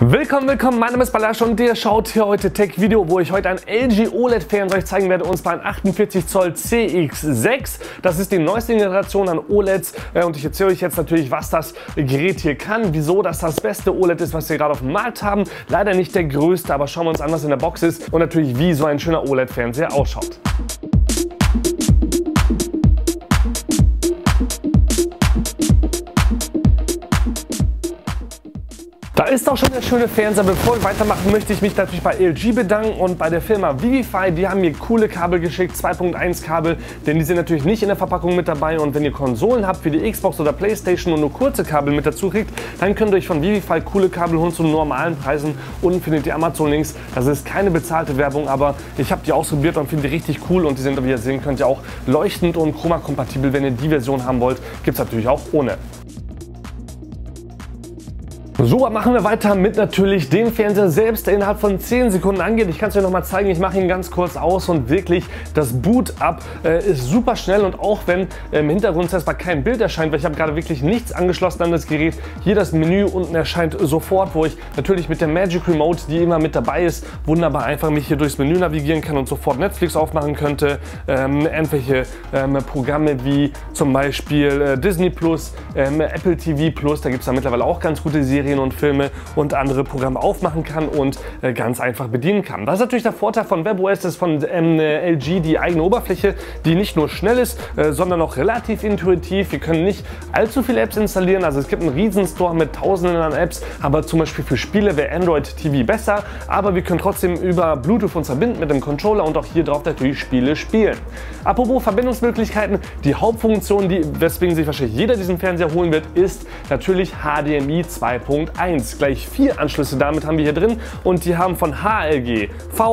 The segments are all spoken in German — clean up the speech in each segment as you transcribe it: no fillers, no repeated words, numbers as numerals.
Willkommen, mein Name ist Balasch und ihr schaut hier heute Tech-Video, wo ich heute ein LG OLED-Fernseher euch zeigen werde, und zwar ein 48 Zoll CX6. Das ist die neueste Generation an OLEDs und ich erzähle euch jetzt natürlich, was das Gerät hier kann, wieso das beste OLED ist, was wir gerade auf dem Markt haben. Leider nicht der größte, aber schauen wir uns an, was in der Box ist und natürlich, wie so ein schöner OLED-Fernseher ausschaut. Da ist auch schon der schöne Fernseher. Bevor wir weitermachen, möchte ich mich natürlich bei LG bedanken und bei der Firma Vivify. Die haben mir coole Kabel geschickt, 2.1 Kabel, denn die sind natürlich nicht in der Verpackung mit dabei. Und wenn ihr Konsolen habt, wie die Xbox oder Playstation und nur kurze Kabel mit dazu kriegt, dann könnt ihr euch von Vivify coole Kabel holen zu normalen Preisen. Unten findet ihr Amazon-Links. Das ist keine bezahlte Werbung, aber ich habe die ausprobiert und finde die richtig cool. Und die sind, wie ihr sehen könnt, ja auch leuchtend und chroma-kompatibel. Wenn ihr die Version haben wollt, gibt es natürlich auch ohne. So, machen wir weiter mit natürlich dem Fernseher selbst, der innerhalb von 10 Sekunden angeht. Ich kann es euch noch mal zeigen, ich mache ihn ganz kurz aus und wirklich, das Boot-Up ist super schnell, und auch wenn im Hintergrund erstmal kein Bild erscheint, weil ich habe gerade wirklich nichts angeschlossen an das Gerät. Hier das Menü unten erscheint sofort, wo ich natürlich mit der Magic Remote, die immer mit dabei ist, wunderbar einfach mich hier durchs Menü navigieren kann und sofort Netflix aufmachen könnte. Irgendwelche Programme wie zum Beispiel Disney Plus, Apple TV Plus, da gibt es da mittlerweile auch ganz gute Serien und Filme und andere Programme aufmachen kann und ganz einfach bedienen kann. Das ist natürlich der Vorteil von WebOS, das ist von LG die eigene Oberfläche, die nicht nur schnell ist, sondern auch relativ intuitiv. Wir können nicht allzu viele Apps installieren, also es gibt einen riesen Store mit tausenden an Apps, aber zum Beispiel für Spiele wäre Android TV besser, aber wir können trotzdem über Bluetooth uns verbinden mit dem Controller und auch hier drauf natürlich Spiele spielen. Apropos Verbindungsmöglichkeiten, die Hauptfunktion, weswegen sich wahrscheinlich jeder diesen Fernseher holen wird, ist natürlich HDMI 2.1. Gleich 4 Anschlüsse damit haben wir hier drin, und die haben von HLG,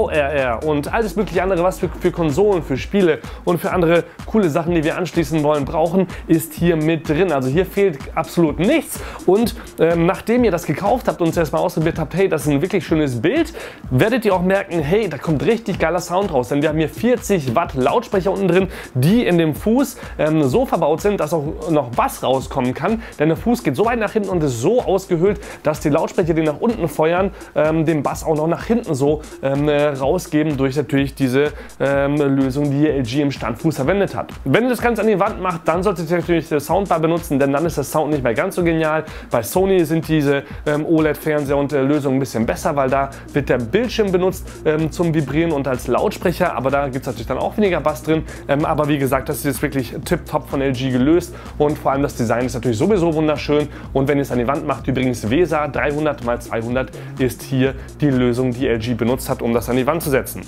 VRR und alles mögliche andere, was wir für Konsolen, für Spiele und für andere coole Sachen, die wir anschließen wollen, brauchen, ist hier mit drin. Also hier fehlt absolut nichts, und nachdem ihr das gekauft habt und es erstmal ausprobiert habt, hey, das ist ein wirklich schönes Bild, werdet ihr auch merken, hey, da kommt richtig geiler Sound raus, denn wir haben hier 40 Watt Lautsprecher unten drin, die in dem Fuß so verbaut sind, dass auch noch Bass rauskommen kann, denn der Fuß geht so weit nach hinten und ist so ausgehöhlt, dass die Lautsprecher, die nach unten feuern, den Bass auch noch nach hinten so rausgeben, durch natürlich diese Lösung, die LG im Standfuß verwendet hat. Wenn ihr das Ganze an die Wand macht, dann solltet ihr natürlich die Soundbar benutzen, denn dann ist der Sound nicht mehr ganz so genial. Bei Sony sind diese OLED-Fernseher und Lösungen ein bisschen besser, weil da wird der Bildschirm benutzt zum Vibrieren und als Lautsprecher, aber da gibt es natürlich dann auch weniger Bass drin. Aber wie gesagt, das ist jetzt wirklich tipptopp von LG gelöst, und vor allem das Design ist natürlich sowieso wunderschön, und wenn ihr es an die Wand macht, übrigens VESA 300×200 ist hier die Lösung, die LG benutzt hat, um das an die Wand zu setzen.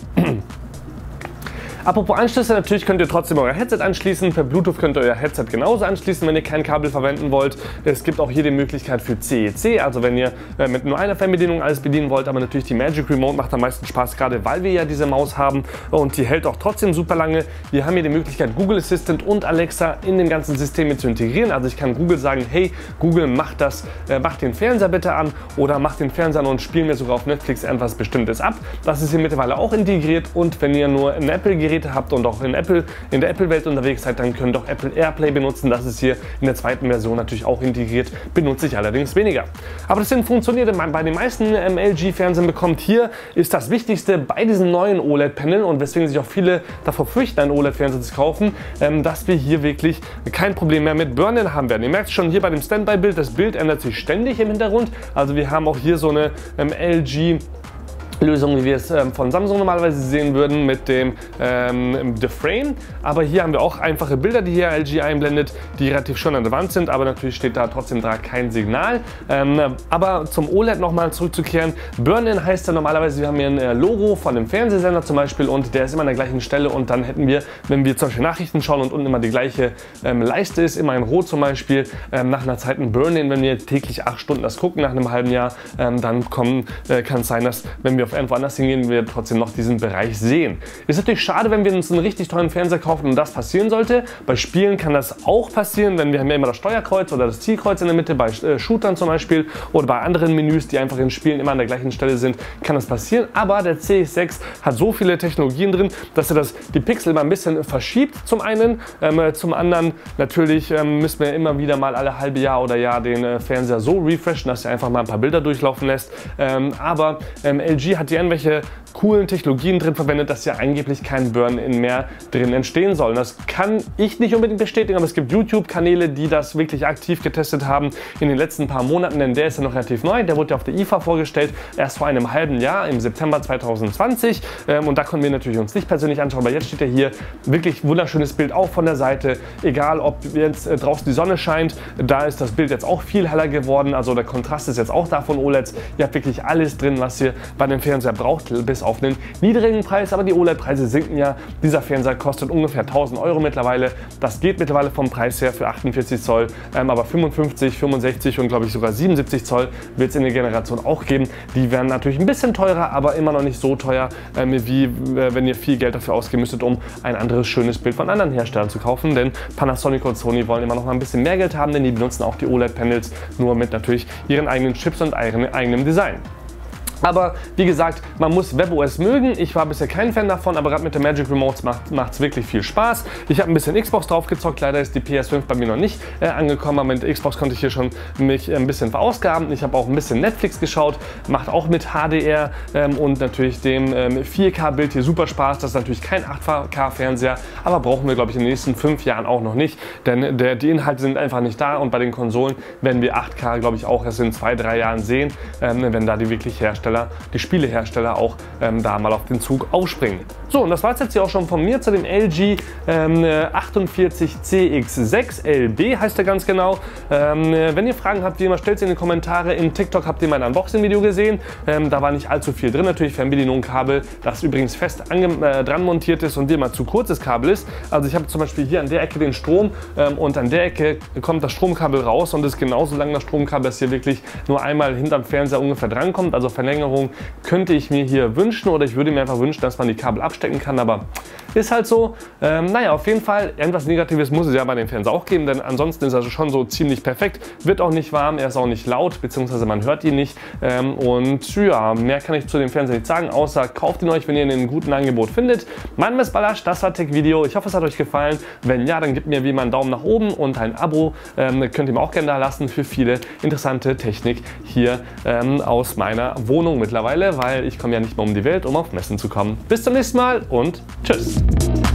Apropos Anschlüsse, natürlich könnt ihr trotzdem euer Headset anschließen. Per Bluetooth könnt ihr euer Headset genauso anschließen, wenn ihr kein Kabel verwenden wollt. Es gibt auch hier die Möglichkeit für CEC, also wenn ihr mit nur einer Fernbedienung alles bedienen wollt, aber natürlich die Magic Remote macht am meisten Spaß, gerade weil wir ja diese Maus haben, und die hält auch trotzdem super lange. Wir haben hier die Möglichkeit, Google Assistant und Alexa in dem ganzen System mit zu integrieren. Also ich kann Google sagen, hey Google, mach den Fernseher bitte an, oder mach den Fernseher an und spiel mir sogar auf Netflix etwas Bestimmtes ab. Das ist hier mittlerweile auch integriert, und wenn ihr nur ein Apple-Gerät habt und auch in der Apple-Welt unterwegs seid, dann könnt ihr auch Apple AirPlay benutzen. Das ist hier in der zweiten Version natürlich auch integriert, benutze ich allerdings weniger. Aber das funktioniert bei den meisten LG-Fernsehern. Bekommt hier ist das Wichtigste bei diesen neuen OLED-Panel, und weswegen sich auch viele davor fürchten, einen OLED-Fernseher zu kaufen, dass wir hier wirklich kein Problem mehr mit Burn-In haben werden. Ihr merkt schon hier bei dem Standby-Bild, das Bild ändert sich ständig im Hintergrund. Also wir haben auch hier so eine LG Lösung, wie wir es von Samsung normalerweise sehen würden, mit dem The Frame. Aber hier haben wir auch einfache Bilder, die hier LG einblendet, die relativ schön an der Wand sind, aber natürlich steht da trotzdem kein Signal. Aber zum OLED nochmal zurückzukehren, Burn-In heißt ja normalerweise, wir haben hier ein Logo von dem Fernsehsender zum Beispiel, und der ist immer an der gleichen Stelle, und dann hätten wir, wenn wir zum Beispiel Nachrichten schauen und unten immer die gleiche Leiste ist, immer in Rot zum Beispiel, nach einer Zeit ein Burn-In, wenn wir täglich 8 Stunden das gucken, nach einem halben Jahr, dann kann es sein, dass wenn wir auf irgendwo anders hingehen, wir trotzdem noch diesen Bereich sehen. Ist natürlich schade, wenn wir uns einen richtig teuren Fernseher kaufen und das passieren sollte. Bei Spielen kann das auch passieren, wenn wir haben ja immer das Steuerkreuz oder das Zielkreuz in der Mitte, bei Shootern zum Beispiel oder bei anderen Menüs, die einfach in Spielen immer an der gleichen Stelle sind, kann das passieren. Aber der CX6 hat so viele Technologien drin, dass er die Pixel mal ein bisschen verschiebt zum einen. Zum anderen natürlich müssen wir immer wieder mal alle halbe Jahr oder Jahr den Fernseher so refreshen, dass er einfach mal ein paar Bilder durchlaufen lässt. Aber LG hat hier irgendwelche coolen Technologien drin verwendet, dass ja angeblich kein Burn-in mehr drin entstehen soll. Das kann ich nicht unbedingt bestätigen, aber es gibt YouTube-Kanäle, die das wirklich aktiv getestet haben in den letzten paar Monaten, denn der ist ja noch relativ neu. Der wurde ja auf der IFA vorgestellt, erst vor einem halben Jahr, im September 2020. Und da konnten wir natürlich uns nicht persönlich anschauen, aber jetzt steht ja hier wirklich wunderschönes Bild auch von der Seite. Egal, ob jetzt draußen die Sonne scheint, da ist das Bild jetzt auch viel heller geworden. Also der Kontrast ist jetzt auch da von OLEDs. Ihr habt wirklich alles drin, was ihr bei dem Fernseher braucht, bis auf einen niedrigen Preis, aber die OLED-Preise sinken ja. Dieser Fernseher kostet ungefähr 1000 € mittlerweile. Das geht mittlerweile vom Preis her für 48 Zoll, aber 55, 65 und glaube ich sogar 77 Zoll wird es in der Generation auch geben. Die werden natürlich ein bisschen teurer, aber immer noch nicht so teuer, wie wenn ihr viel Geld dafür ausgeben müsstet, um ein anderes schönes Bild von anderen Herstellern zu kaufen. Denn Panasonic und Sony wollen immer noch mal ein bisschen mehr Geld haben, denn die benutzen auch die OLED-Panels, nur mit natürlich ihren eigenen Chips und eigenem Design. Aber wie gesagt, man muss WebOS mögen. Ich war bisher kein Fan davon, aber gerade mit der Magic Remotes macht es wirklich viel Spaß. Ich habe ein bisschen Xbox drauf gezockt, leider ist die PS5 bei mir noch nicht angekommen, aber mit Xbox konnte ich hier schon mich ein bisschen verausgaben. Ich habe auch ein bisschen Netflix geschaut, macht auch mit HDR und natürlich dem 4K-Bild hier super Spaß. Das ist natürlich kein 8K-Fernseher, aber brauchen wir, glaube ich, in den nächsten 5 Jahren auch noch nicht, denn die Inhalte sind einfach nicht da und bei den Konsolen werden wir 8K, glaube ich, auch erst in 2-3 Jahren sehen, wenn da die wirklich die Spielehersteller auch da mal auf den Zug aufspringen. So, und das war es jetzt hier auch schon von mir zu dem LG 48CX6 LB heißt der ganz genau. Wenn ihr Fragen habt, wie immer, stellt sie in die Kommentare. In TikTok habt ihr mein Unboxing-Video gesehen. Da war nicht allzu viel drin, natürlich Fernbedienung-Kabel, das übrigens fest dran montiert ist und wie immer zu kurzes Kabel ist. Also ich habe zum Beispiel hier an der Ecke den Strom und an der Ecke kommt das Stromkabel raus und ist genauso lang das Stromkabel, dass hier wirklich nur einmal hinterm Fernseher ungefähr drankommt. Also Verlängerung könnte ich mir hier wünschen oder ich würde mir einfach wünschen, dass man die Kabel abstecken kann, aber ist halt so. Naja, auf jeden Fall, irgendwas Negatives muss es ja bei dem Fernseher auch geben, denn ansonsten ist er schon so ziemlich perfekt. Wird auch nicht warm, er ist auch nicht laut, beziehungsweise man hört ihn nicht. Und ja, mehr kann ich zu dem Fernseher nicht sagen, außer kauft ihn euch, wenn ihr ihn in einem guten Angebot findet. Mein Name ist Balazs, das war Tech-Video. Ich hoffe, es hat euch gefallen. Wenn ja, dann gebt mir wie immer einen Daumen nach oben und ein Abo. Könnt ihr mir auch gerne da lassen für viele interessante Technik hier aus meiner Wohnung mittlerweile, weil ich komme ja nicht mehr um die Welt, um auf Messen zu kommen. Bis zum nächsten Mal und tschüss!